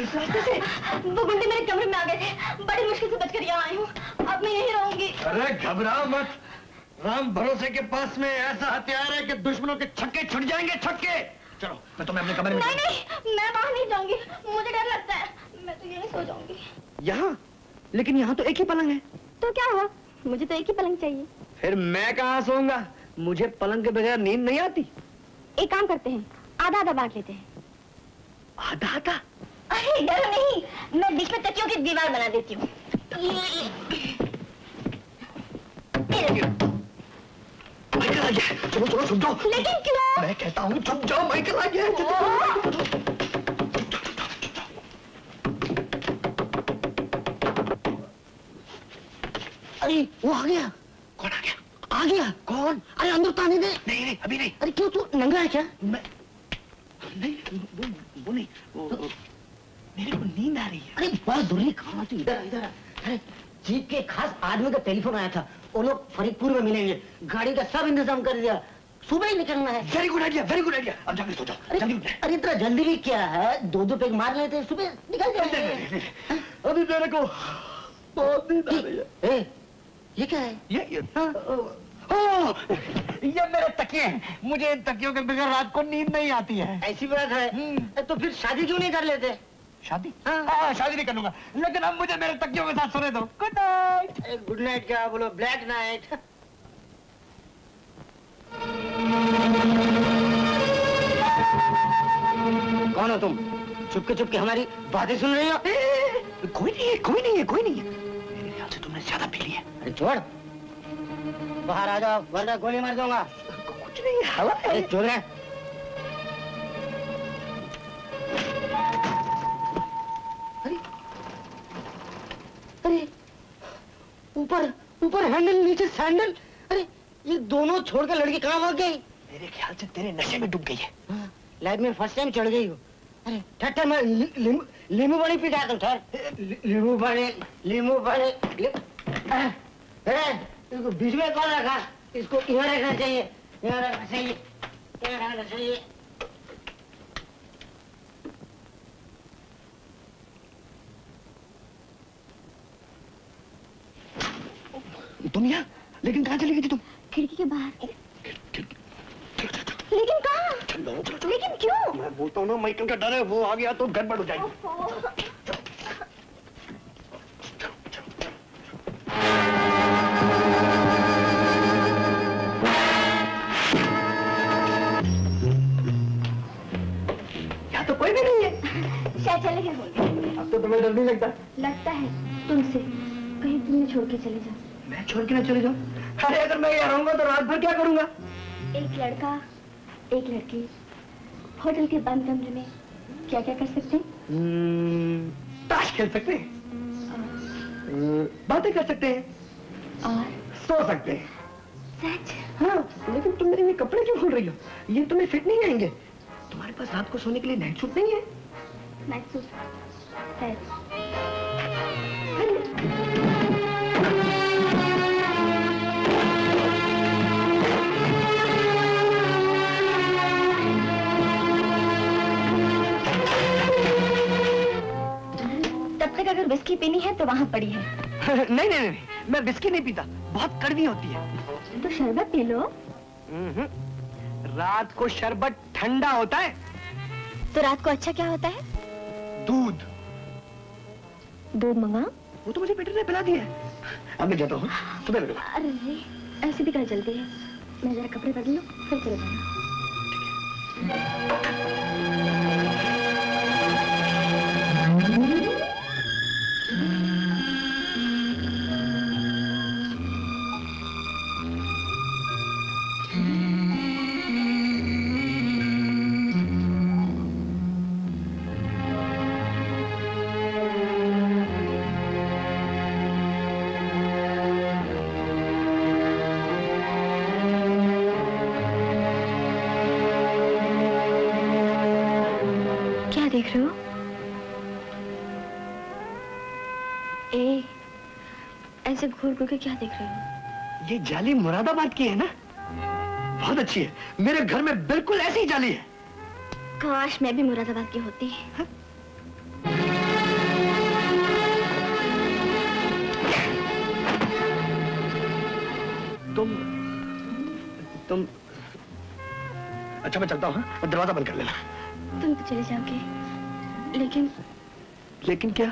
इस रास्ते से? वो गुंडे मेरे कमरे में आ गए थे, बड़ी मुश्किल से बचकर यहाँ आई हूँ। अब मैं यहीं रहूंगी। अरे घबराओ मत, राम भरोसे के पास में ऐसा हथियार है कि दुश्मनों के छक्के छुट जाएंगे, छक्के। चलो मैं तुम्हें अपने कमरे में। नहीं नहीं, मैं बाहर नहीं जाऊंगी, मुझे डर लगता है। मैं तो यहीं सो जाऊंगी। यहाँ? लेकिन यहाँ तो एक ही पलंग है। तो क्या हुआ, मुझे तो एक ही पलंग चाहिए। फिर मैं कहाँ सोऊंगा? मुझे पलंग के बगैर नींद नहीं आती। एक काम करते हैं, आधा आधा बांट लेते हैं। आधा आधा? अरे डरो नहीं, मैं बीच में तकियों की दीवार बना देती हूँ। माइकल आ गया, चलो चलो छुप जाओ। लेकिन क्यों? मैं कहता हूँ छुप जाओ, माइकल आ गया। अरे वो आ गया। कौन आ गया? आ गया कौन? अरे अंदर तो आने दे। नहीं नहीं अभी नहीं। अरे क्यों, तू नंगा है क्या? मैं नहीं, वो नहीं, वो मेरे को नींद आ रही है। अरे बड़ा दूरी कहाँ तू? इधर इधर। अरे जीत के खास आदमी का टेलीफोन आया था, वो लोग फरीदपुर में मिलेंगे, गाड़ी का सब इंतजाम कर दिया, सुबह ही निकलना है। Very good idea, very good idea. अब जाके सो जाओ, जल्दी उठ जाए। अरे इतना जल्दी भी क्या है, दो दो पैक मार लेते, सुबह निकल जाएंगे। अभी मेरे को बहुत नींद आ रही है। ये क्या है? ये मेरे तकिए हैं, मुझे इन तकियों के बगैर रात को नींद नहीं आती है। ऐसी बात है? तो फिर शादी क्यों नहीं कर लेते? शादी? हाँ शादी नहीं करूंगा, लेकिन अब मुझे मेरे तकियों के साथ सोने दो। Good night. गुड नाइट क्या बोलो, ब्लैक नाइट। कौन हो तुम? चुपके हमारी बातें सुन रही हो? कोई नहीं है, कोई नहीं है, कोई नहीं है। मेरे ख्याल से तुमने ज्यादा पी लिया। अरे छोड़, बाहर आ जाओ वरना गोली मार दूंगा। कुछ नहीं है, हवा है। छोड़ रहे। अरे ऊपर ऊपर हैंडल, नीचे सैंडल। अरे ये दोनों छोड़कर लड़की कहाँ भाग गई? मेरे ख्याल से तेरे नशे में डूब गई है। लाइफ में फर्स्ट टाइम चढ़ गई हो। अरे ठट्ठा मैं लींबू पानी पी जाता हूँ। ठहर, लींबू पानी। इसको बीच में कौन रखा? इसको यहाँ रखना चाहिए, यहाँ रखना चाहिए। तुम यहाँ? लेकिन कहाँ चली गई थी तुम? खिड़की के बाहर। लेकिन कहाँ? लेकिन क्यों? मैं बोलता हूँ ना, माइकल का डर है, वो आ गया तो गड़बड़ हो जाएगी। यहाँ तो कोई भी नहीं है। शायद चले गए होंगे। अब तो तुम्हें डर नहीं लगता? लगता है तुमसे, कहीं तुमने छोड़ के चले जाओ। मैं छोड़ के ना चले जाऊँ? अरे अगर मैं यहाँ रहूंगा तो रात भर क्या करूंगा? एक लड़का एक लड़की होटल के बंद कमरे में क्या क्या कर सकते हैं? ताश खेल सकते हैं, बातें कर सकते हैं और सो सकते हैं। सच? हाँ, लेकिन तुम मेरे ये कपड़े क्यों खोल रही हो? ये तुम्हें फिट नहीं आएंगे। तुम्हारे पास रात को सोने के लिए नाइट सूट नहीं है? नाइट सूट है। तब तक अगर विस्की पीनी है तो वहाँ पड़ी है। नहीं नहीं नहीं, मैं विस्की नहीं पीता, बहुत कड़वी होती है। तो शरबत पी लो। रात को शरबत ठंडा होता है। तो रात को अच्छा क्या होता है? दूध। दूध मंगा? वो तो मुझे बेटे ने पिला दिया है। अब मैं जाता हूँ, सुबह मिलूंगा। अरे ऐसी भी कल जल्दी है, मैं जरा कपड़े बदल लूं फिर चले जाना। देख रहे हो? ऐसे घूर घूर के क्या देख रहे हो? ये जाली मुरादाबाद की है ना? बहुत अच्छी है, मेरे घर में बिल्कुल ऐसी जाली है। काश मैं भी मुरादाबाद की होती। तुम अच्छा मैं चलता हूँ, हाँ? दरवाजा बंद कर लेना। तुम तो चले जाओगे, लेकिन क्या?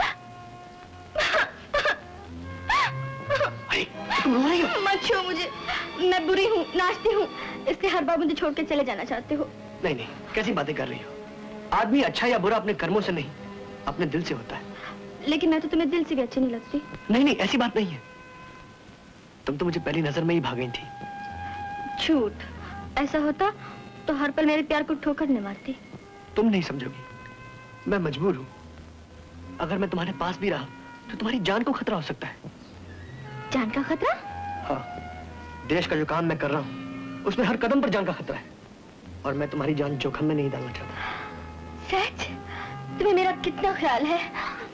तुम रो रही हो? मत छुओ मुझे, मैं बुरी हूँ, नाचती हूँ, इसलिए हर बार मुझे छोड़ के चले जाना चाहते हो। नहीं नहीं, कैसी बातें कर रही हो? आदमी अच्छा या बुरा अपने कर्मों से नहीं, अपने दिल से होता है। लेकिन मैं तो तुम्हें दिल से भी अच्छी नहीं लगती। नहीं नहीं, ऐसी बात नहीं है। तुम तो मुझे पहली नजर में ही भाग गई थी। झूठ, ऐसा होता तो हर पल मेरे प्यार को ठोकर न मारती। तुम नहीं समझोगी, मैं मजबूर हूँ। अगर मैं तुम्हारे पास भी रहा तो तुम्हारी जान को खतरा हो सकता है। जान का खतरा? हाँ, देश का जो काम मैं कर रहा हूँ उसमें हर कदम पर जान का खतरा है, और मैं तुम्हारी जान जोखिम में नहीं डालना चाहता। सच? तुम्हें मेरा कितना ख्याल है।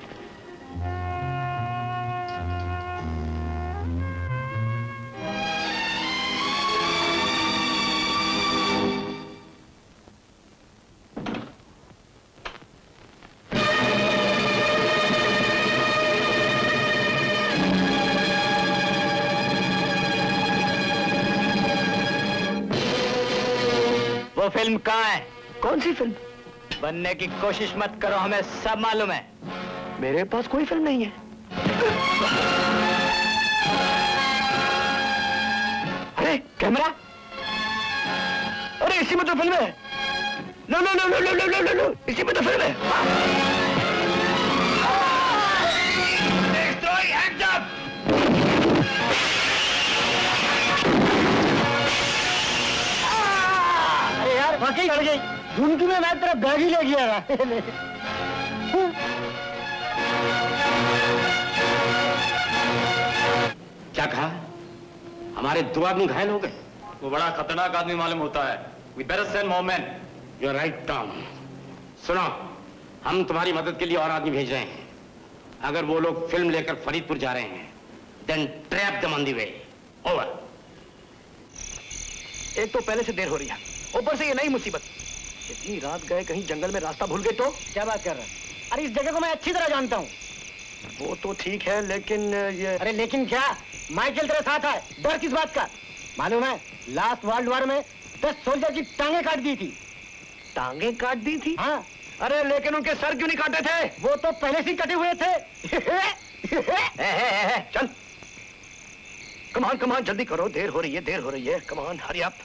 वो फिल्म कहाँ है? कौन सी फिल्म? बनने की कोशिश मत करो, हमें सब मालूम है। मेरे पास कोई फिल्म नहीं है। अरे कैमरा, अरे इसी में तो फिल्म है। लो लो लो लो लो लो लो लो, इसी में तो फिल्म है। अरे यार वाकई लड़ गई, झुमकी में मैं तेरा बैग ही ले गया। क्या कहा? हमारे 2 आदमी घायल हो गए। वो बड़ा खतरनाक आदमी मालूम होता है। We better send more men. You're right, Tom. सुनो, हम तुम्हारी मदद के लिए और आदमी भेज रहे हैं। अगर वो लोग फिल्म लेकर फरीदपुर जा रहे हैं, then trap them on the way. Over. एक तो पहले से देर हो रही है, ऊपर से ये नई मुसीबत। इतनी रात गए, कहीं जंगल में रास्ता भूल गए तो? क्या बात कर रहा है? अरे इस जगह को मैं अच्छी तरह जानता हूँ। वो तो ठीक है, लेकिन ये... अरे लेकिन क्या? माइकल तेरे साथ है, डर किस बात का? मालूम है, लास्ट वर्ल्ड वॉर में 10 सोल्जर की टांगे काट दी थी। टांगे काट दी थी? हाँ। अरे लेकिन उनके सर क्यों नहीं काटे थे? वो तो पहले से ही कटे हुए थे। चल, कमान कमान, जल्दी करो, देर हो रही है, देर हो रही है। Come on, hurry up.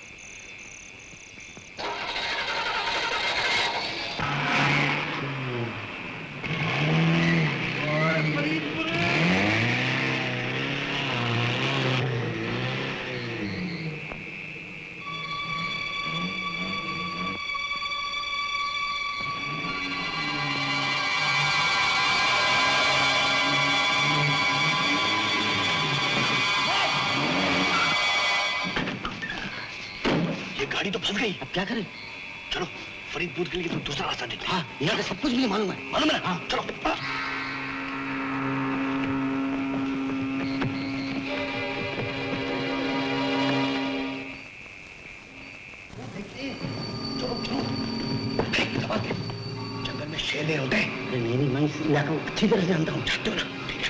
गाड़ी तो फंस गई, अब क्या करें? चलो फरीदपुर के लिए तो दूसरा रास्ता देखते हैं। हाँ, यहाँ का सब कुछ मुझे मालूम है। मालूम है ना? हाँ, चलो। जंगल में शेर नहीं होते। मेरी मैं इस इलाके को अच्छी तरह से जानता हूँ। जानते हो ना? ठीक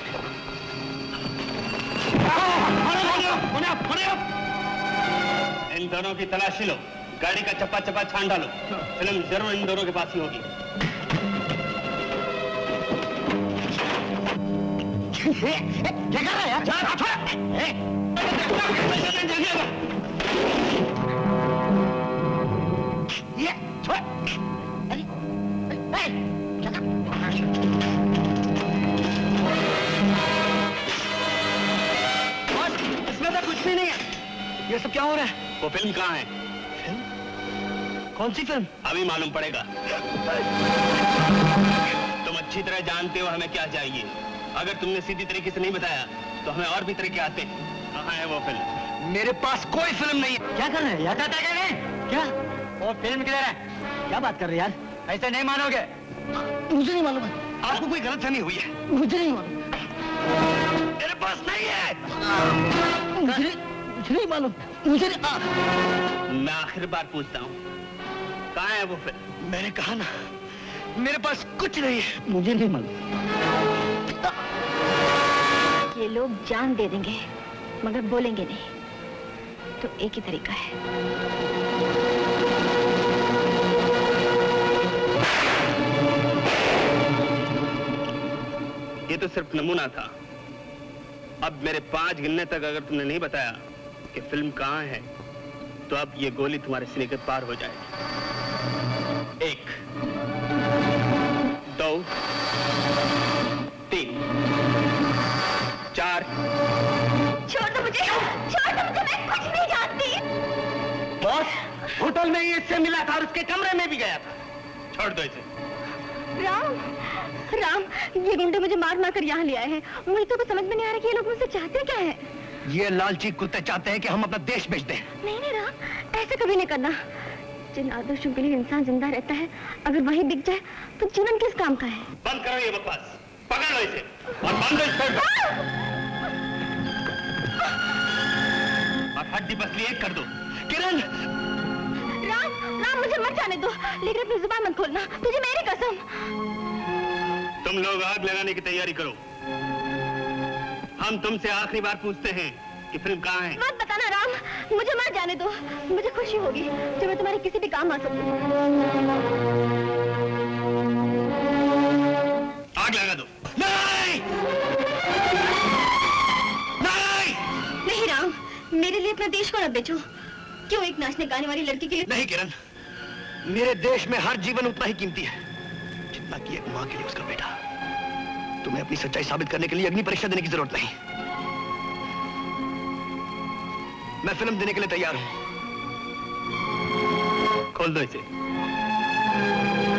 है। इन दोनों की तलाशी लो, गाड़ी का चप्पा चप्पा छान डालो। फिल्म जरूर इन दोनों के पास ही होगी। क्या कर रहा है यार? ये छोड़। इसमें तो कुछ भी नहीं है। ये सब क्या हो रहा है? वो फिल्म कहाँ है? फिल्म? कौन सी फिल्म? अभी मालूम पड़ेगा। तुम अच्छी तरह जानते हो हमें क्या चाहिए। अगर तुमने सीधी तरीके से नहीं बताया तो हमें और भी तरीके आते हैं। कहाँ है वो फिल्म? मेरे पास कोई फिल्म नहीं है। क्या कर रहे हैं यार? क्या? वो फिल्म किधर है? क्या बात कर रहे हैं यार? ऐसे नहीं मानोगे। मुझे नहीं मालूम है। आपको कोई गलतफहमी हुई है। मुझे नहीं मालूम। मेरे पास नहीं है। मुझे नहीं मालूम। मुझे नहीं। मैं आखिर बार पूछता हूँ, कहाँ है वो फिल्म? मैंने कहा ना, मेरे पास कुछ नहीं है। मुझे नहीं मालूम। ये लोग जान दे देंगे मगर बोलेंगे नहीं। सिर्फ एक ही तरीका है। ये तो सिर्फ नमूना था। अब मेरे 5 गिनने तक अगर तुमने नहीं बताया कि फिल्म कहाँ है, तो अब ये गोली तुम्हारे सीने के पार हो जाएगी। 1 2 3 4। छोड़ दो मुझे, मैं कुछ नहीं जानती। बॉस होटल में ही इससे मिला था और उसके कमरे में भी गया था। छोड़ दो इसे। राम, ये गुंडे मुझे मार मार कर यहाँ ले आए हैं। मुझे तो कुछ समझ में नहीं आ रहा कि ये लोग मुझसे चाहते क्या है। ये लालची कुत्ते चाहते हैं कि हम अपना देश बेच दें। नहीं राम, ऐसा कभी नहीं करना। जिन आदर्शों के लिए इंसान जिंदा रहता है, अगर वही बिक जाए तो जीवन किस काम का है। बंद करो ये बकवास, पकड़ लो इसे और बांधो इस पेड़ पर। और हड्डी पसली एक कर दो। किरण! राम, मुझे मत जाने दो, लेकिन अपनी जुबान मत खोलना, तुझे मेरी कसम। तुम लोग आग लगाने की तैयारी करो। हम तुमसे आखिरी बार पूछते हैं कि फिल्म कहाँ है। मत बताना राम, मुझे मत जाने दो। मुझे खुशी होगी जब मैं तुम्हारे किसी भी काम आ सकूं। आग लगा दो। नहीं! नहीं! नहीं राम, मेरे लिए अपना देश को न बेचो। क्यों एक नाचने गाने वाली लड़की के लिए? नहीं किरण, मेरे देश में हर जीवन उतना ही कीमती है जितना कि एक माँ के लिए उसका बेटा। तुम्हें अपनी सच्चाई साबित करने के लिए अग्नि परीक्षा देने की जरूरत नहीं। मैं फिल्म देने के लिए तैयार हूं। खोल दो इसे।